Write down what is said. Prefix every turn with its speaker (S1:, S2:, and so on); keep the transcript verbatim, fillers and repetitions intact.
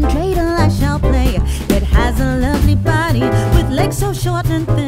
S1: dreidel I shall play. It has a lovely body with legs so short and thin.